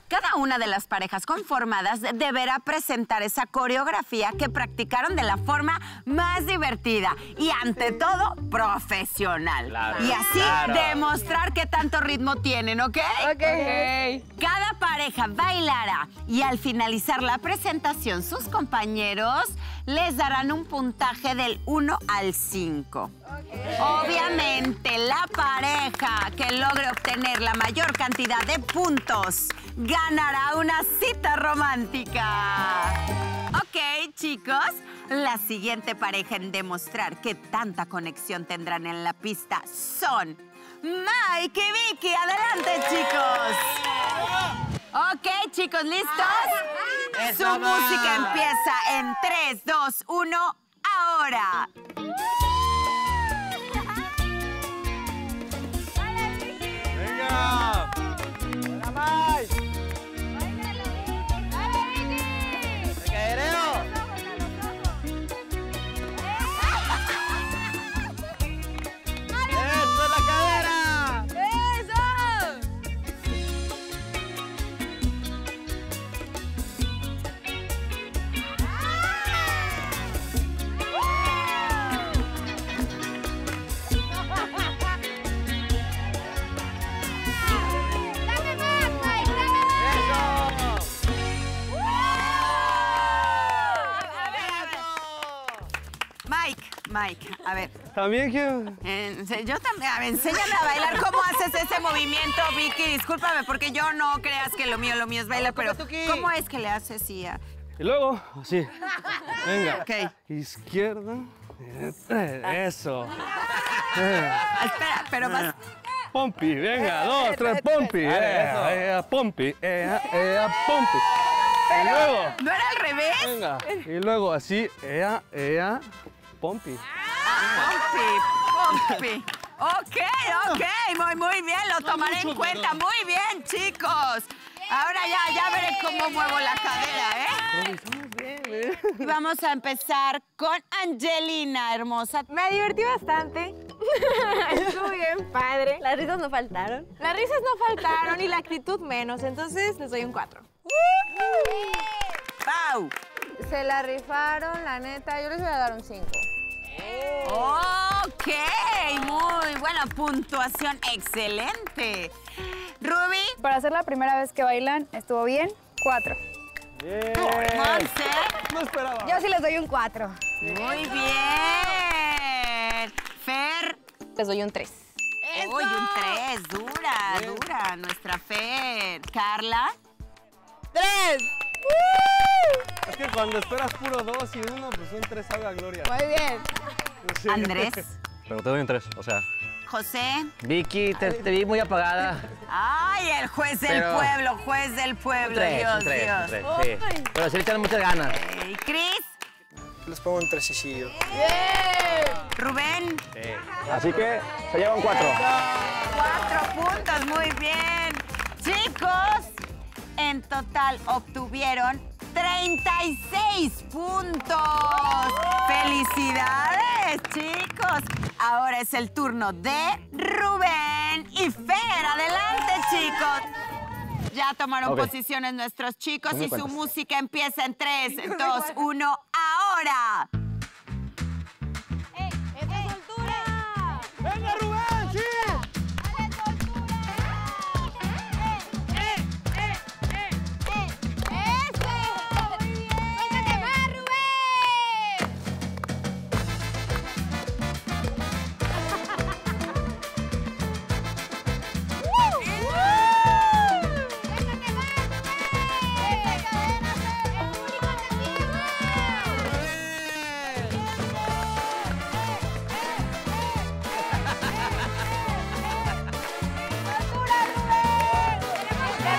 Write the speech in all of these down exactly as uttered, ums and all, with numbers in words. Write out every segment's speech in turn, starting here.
Cada una de las parejas conformadas deberá presentar esa coreografía que practicaron de la forma más divertida y, ante todo, profesional. Claro, y así claro. demostrar qué tanto ritmo tienen, ¿ok? Ok. Cada pareja bailará y al finalizar la presentación, sus compañeros les darán un puntaje del uno al cinco. Okay. Obviamente, la pareja que logre obtener la mayor cantidad de puntos ganará una cita romántica. Ok, chicos, la siguiente pareja en demostrar qué tanta conexión tendrán en la pista son Mike y Vicky. ¡Adelante, chicos! Ok, chicos, ¿listos? Su ¡Eso, música va! empieza en tres, dos, uno, ahora. ¡Venga! ¡Hola, Mike! ¡Dale, Vicky! ¡Venga, Hereo! ¡Eso es la cadera! ¡Eso! ¡Dame más, Mike! ¡Dame más! ¡Eso! Mike, Mike, a ver. También quiero... Eh, yo también, a ver, enséñame a bailar. ¿Cómo haces ese movimiento, Vicky? Discúlpame, porque yo no creas que lo mío, lo mío es bailar, pero ¿cómo es que le haces y a... Y luego, así. Venga. Ok. Izquierda. Eh, Eso. Ah, espera, pero más... Pompi, venga, dos, tres, pompi. Eh, eh, pompi, eh, eh, pompi. Y luego, ¿No era al revés? venga. Y luego así, ea, ea, pompi. Ah, Pompi, Pompi. Ok, ok, muy, muy bien, lo tomaré en cuenta. Muy bien, chicos. Ahora ya, ya veré cómo muevo la cadera, ¿eh? Estamos bien, ¿eh? Y vamos a empezar con Angelina, hermosa. Me divertí bastante. Estuvo bien padre. Las risas no faltaron. Las risas no faltaron y la actitud menos, entonces les doy un cuatro. ¡Pau! Se la rifaron, la neta, yo les voy a dar un cinco. Ok, muy buena puntuación, excelente. Ruby, Para ser la primera vez que bailan, estuvo bien. Cuatro. Bien. Monse. No esperaba. Yo sí les doy un cuatro. Muy bien. Fer. Les doy un tres. Uy, un tres, dura, dura, nuestra Fer. Carla. ¡Tres! Es que cuando esperas puro dos y uno, pues un tres sabe a gloria. Muy bien. Sí. Andrés. Pero te doy un tres, o sea. José. Vicky, te, te vi muy apagada. Ay, el juez del Pero- pueblo, juez del pueblo, Un tres, Dios, un tres, Dios. un tres, sí. Pero sí le echan muchas ganas. ¿Y Cris? Les pongo un tresecillo. Rubén. Así que se llevan cuatro. Cuatro puntos, muy bien. Chicos, en total obtuvieron treinta y seis puntos. ¡Felicidades, chicos! Ahora es el turno de Rubén y Fer. ¡Adelante, chicos! Ya tomaron Ok. posiciones nuestros chicos ¿Cómo y su cuentas? música empieza en tres, dos, uno, ahora. ¡Ey! ¡Esa es soltura! ¡Venga, Rubén! ¡Sí! ¡Dale soltura! ¡Eh! ¡Eh! ¡Eh! ¡Eh! ¡Eso! ¡Muy bien! ¡Suéltate más, Rubén! ¡Suéltate más, Rubén! ¡Esa cadena es única en el ¡Soltura, Rubén! ¡Tenemos que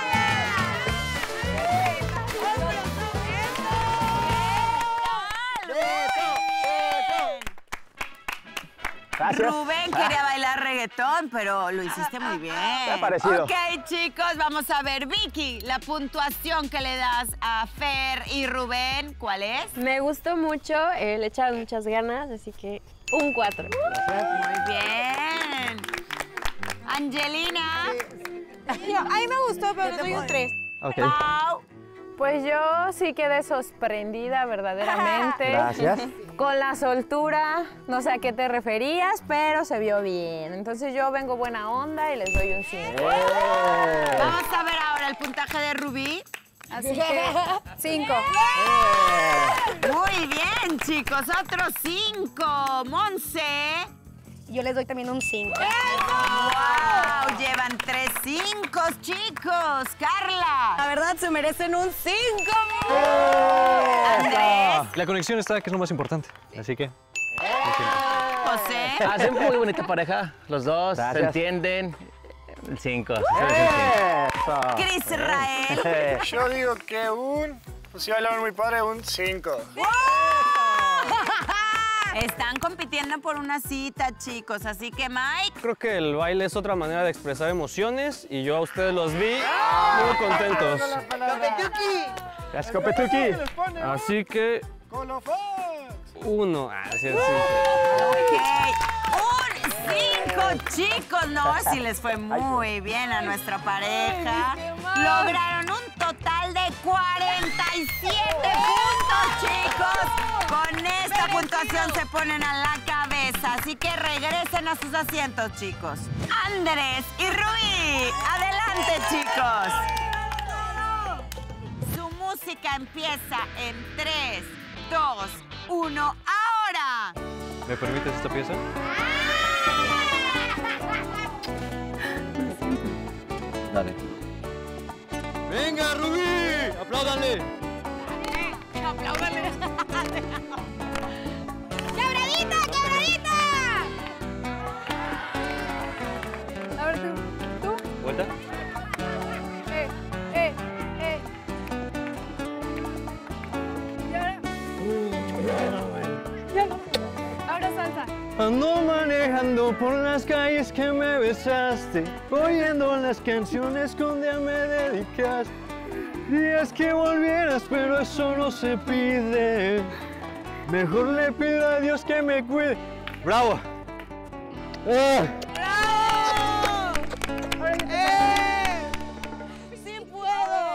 Gracias. Rubén quería bailar reggaetón, pero lo hiciste muy bien. Me ha parecido. Ok, chicos, vamos a ver. Vicky, la puntuación que le das a Fer y Rubén, ¿cuál es? Me gustó mucho, eh, le echaron muchas ganas, así que un cuatro. Muy bien. Angelina. Yo, a mí me gustó, pero le doy un tres. Ok. Pau. Pues yo sí quedé sorprendida verdaderamente. Gracias. Con la soltura, no sé a qué te referías, pero se vio bien. Entonces yo vengo buena onda y les doy un cinco. Vamos a ver ahora el puntaje de Rubí. Así que, cinco. Muy bien, chicos, otros cinco. Monse. Yo les doy también un cinco. ¡Wow! Llevan tres cinco, chicos. Carla. La verdad, se merecen un cinco. Andrés. La conexión está, que es lo más importante. Así que... José. Hacen muy bonita pareja. Los dos se Gracias. entienden. El cinco. Eso. Cris Rael. Yo digo que un... Pues si bailaron muy padre, un cinco. Están compitiendo por una cita, chicos. Así que, Mike. Creo que el baile es otra manera de expresar emociones y yo a ustedes los vi muy contentos. Gracias, Copetuki. Así que uno. Ah, sí, sí. Ok. Un cinco, chicos. No, sí les fue muy bien a nuestra pareja. Lograron un total de cuarenta y siete puntos, chicos. Con esta puntuación se ponen a la cabeza, así que regresen a sus asientos, chicos. Andrés y Rubí, adelante, chicos. Su música empieza en tres, dos, uno, ahora. ¿Me permites esta pieza? Dale. ¡Venga, Rubí! ¡Apláudanle! ¡Quebradita, quebradita! A ver, tú. ¿Tú? ¿Vuelta? Eh, eh, eh. ¿Y ahora? Ya no. Ahora salsa. Ando manejando por las calles que me besaste, oyendo las canciones que un día me dedicaste. Días que volvieras, pero eso no se pide. Mejor le pido a Dios que me cuide. ¡Bravo! ¡Ah! ¡Bravo! ¡Eh! ¡Sí puedo!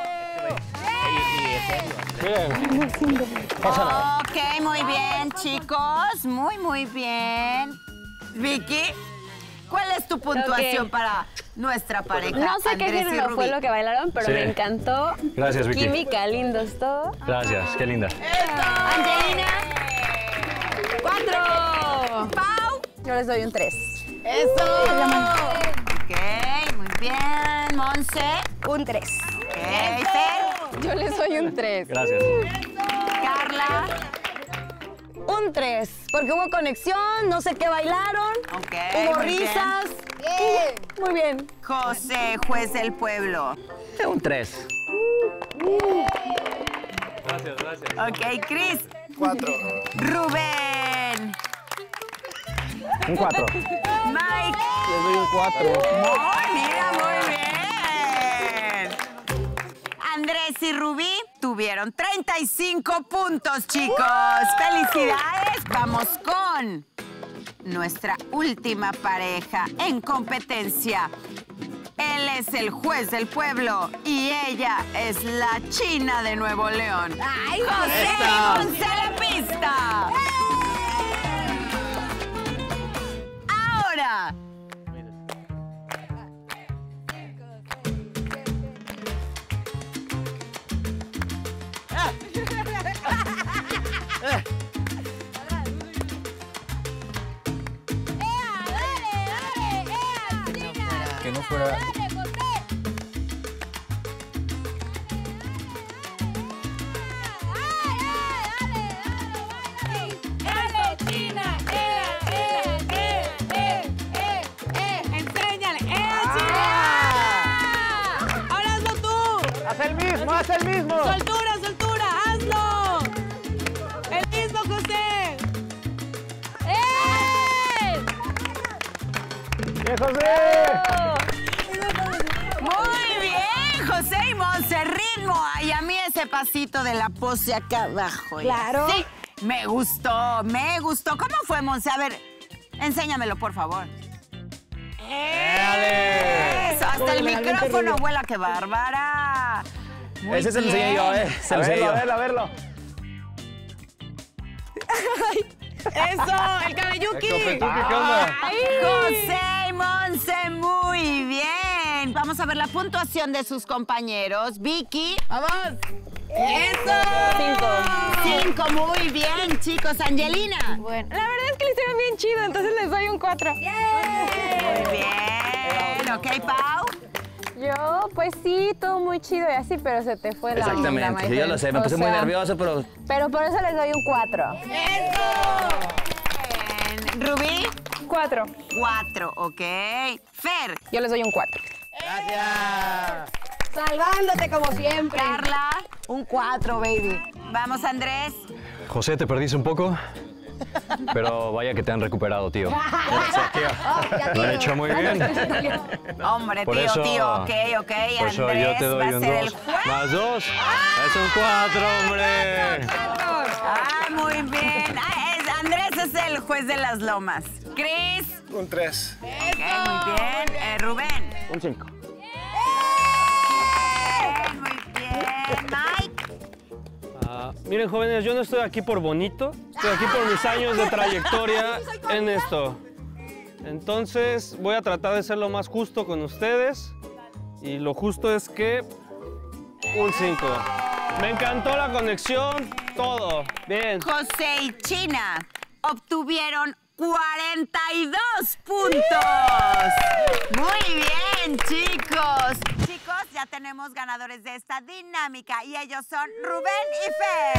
Bien. Ok, muy bien, chicos. Muy, muy bien. Vicky, ¿cuál es tu puntuación Ok. para nuestra pareja? No sé qué Andrés y género fue Rubí? lo que bailaron, pero Sí. me encantó. Gracias, Vicky. Química, lindos todo. Gracias, qué linda. Angelina. ¡Cuatro! Pau. Yo les doy un tres. ¡Eso! Ok, muy bien. Monse. Un tres. Ok, Fer. Yo les doy un tres. Gracias. Carla. Un tres, porque hubo conexión, no sé qué bailaron, Ok, hubo muy bien. risas. Muy bien. José, juez del pueblo. Un tres. Gracias, gracias. Ok, Cris. Cuatro. Rubén. Un cuatro. Mike. Les doy un cuatro. ¡Oh, mira, muy bien! Andrés y Rubí tuvieron treinta y cinco puntos, chicos. ¡Felicidades! Vamos con nuestra última pareja en competencia. Él es el juez del pueblo y ella es la China de Nuevo León. ¡Ay, José! ¡Ponce la pista! Ahora. Que no fuera... ¡Haz el mismo, haz el mismo! ¡Soltura, soltura! ¡Hazlo! ¡El mismo, José! ¡Eh! ¡Bien, José! Muy bien, José y Monse, ritmo. Ay, a mí ese pasito de la pose acá abajo. Claro. Sí, me gustó, me gustó. ¿Cómo fue, Monse? A ver, enséñamelo, por favor. Eso, hasta el micrófono vuela, qué bárbara. Muy Ese se lo bien. enseñé yo, ¿eh? Se A lo enseñé verlo, yo. a verlo, a verlo. ¡Eso! ¡El cabelluki! ¿Tú qué onda? José y Monse, muy bien. Vamos a ver la puntuación de sus compañeros. Vicky. ¡Vamos! ¡Eso! Cinco. Cinco, muy bien, chicos. Angelina. Bueno, la verdad es que lo hicieron bien chido, entonces les doy un cuatro. Muy bien. Ok, Pau. Yo, pues sí, todo muy chido y así, pero se te fue la onda, Exactamente, my sí, yo friend. lo sé, me O puse muy sea, nervioso, pero Pero por eso les doy un cuatro. Bien. Rubí. Cuatro. Cuatro, ok. Fer. Yo les doy un cuatro. Salvándote como siempre. Carla. Un cuatro, baby. Vamos, Andrés. José, te perdiste un poco, pero vaya que te han recuperado, tío. Gracias, tío. Lo han hecho muy bien. Hombre, Por tío, eso- tío, ok, ok. Por eso Andrés yo te va doy a un ser el dos. juez. Más dos. Es un cuatro, hombre. Ah, muy bien. Ah, es- Andrés es el juez de las lomas. Cris. Un tres. Ok, muy bien. Eh, Rubén. un cinco. Bien, muy bien. Mike. Ah, miren, jóvenes, yo no estoy aquí por bonito, estoy aquí por mis años de trayectoria en esto. Entonces, voy a tratar de ser lo más justo con ustedes. Y lo justo es que un cinco. Me encantó la conexión, todo. Bien. José y China obtuvieron cuarenta y dos puntos. Muy bien, chicos. Chicos, ya tenemos ganadores de esta dinámica y ellos son Rubén y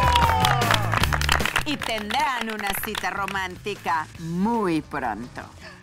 Fer. Y tendrán una cita romántica muy pronto.